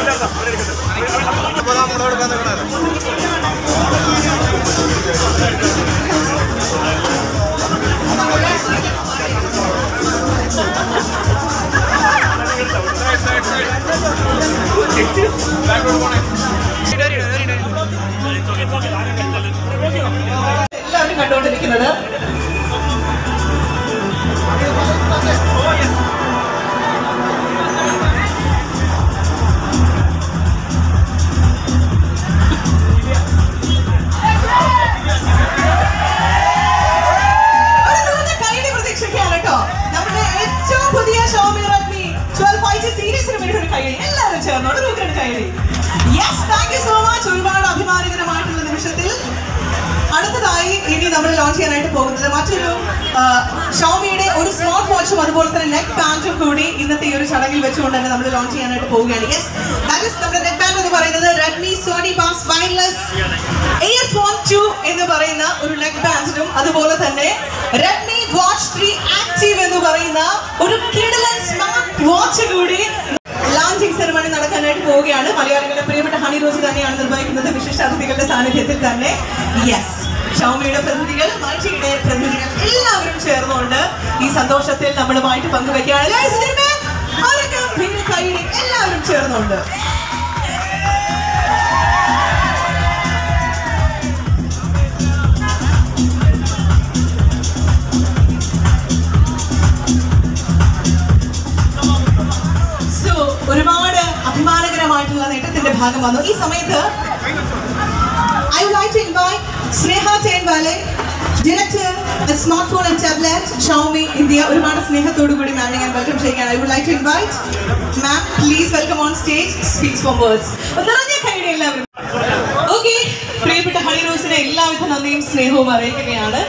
എല്ലാവരും കണ്ടുകൊണ്ടിരിക്കുന്നത് പ്രതീക്ഷിക്കാണ് കേട്ടോ. നമ്മുടെ ഏറ്റവും പുതിയ ഷോമി റെഡ്മി 12 5G സീരീസിന് വേണ്ടി ഒരു കൈ എല്ലാവരും ചേർന്നോട് രൂപയുടെ കൈ. Yes, thank you so much. ഒരുപാട് അഭിമാനകരമായിട്ടുള്ള നിമിഷത്തിൽ അടുത്തതായി ഇനി നമ്മൾ ലോഞ്ച് ചെയ്യാനായിട്ട് പോകുന്നത് മറ്റൊരു ഷോമിയുടെ ഒരു സ്മാർട്ട് വാച്ചും അതുപോലെ തന്നെ നെക്ക് ബാൻഡും കൂടി ഇന്നത്തെ ഈ ഒരു ചടങ്ങിൽ വെച്ചുകൊണ്ട് തന്നെ നമ്മൾ ലോഞ്ച് ചെയ്യാനായിട്ട് പോവുകയാണ്. യെസ്, ദാറ്റ് ഈസ് നമ്മുടെ നെക്ക് ബാൻഡ് എന്ന് പറയുന്നത് Redmi Sonic Bass wireless earphone 2 എന്ന് പറയുന്ന ഒരു നെക്ക് ബാൻഡും അതുപോലെ തന്നെ റെഡ്മി വാച്ച് 3 ആക്റ്റീവ് എന്ന് പറയുന്ന ഒരു കിടിലൻ സ്മാർട്ട് വാച്ച് കൂടി ലോഞ്ചിങ് സെറമണി നടക്കാനായിട്ട് പോവുകയാണ്. മലയാളികളുടെ പ്രിയപ്പെട്ട ഹണിറോസ് തന്നെയാണ് നിർവഹിക്കുന്നത്, വിശിഷ്ട അതിഥികളുടെ സാന്നിധ്യത്തിൽ തന്നെ. യെസ്, ഷൗമിയുടെ പ്രതിനിധികൾ, MyGയുടെ പ്രതിനിധികൾ എല്ലാവരും ചേർന്നുകൊണ്ട് ഈ സന്തോഷത്തിൽ നമ്മളുമായിട്ട് പങ്കുവയ്ക്കുകയാണ്. എല്ലാവരും ചേർന്നുകൊണ്ട് ഒരുപാട് അഭിമാനകരമായിട്ടുള്ള നേട്ടത്തിന്റെ ഭാഗം വന്നു. ഈ സമയത്ത് I would like to invite Sneha Chainwale, Director at Smartphone and Tablet, Xiaomi India. ഒരുപാട് സ്നേഹത്തോടു കൂടി മാമിനെ ഞാൻ വെൽക്കം ചെയ്യുകയാണ്. I would like to invite ma'am, please welcome on stage, speaks for words. നിറഞ്ഞ കൈയുടെ എല്ലാവരും. ഓക്കെ, പ്രിയപ്പെട്ട ഹണിറോസിനെ എല്ലാവിധ നന്ദിയും സ്നേഹവും അറിയിക്കുകയാണ്.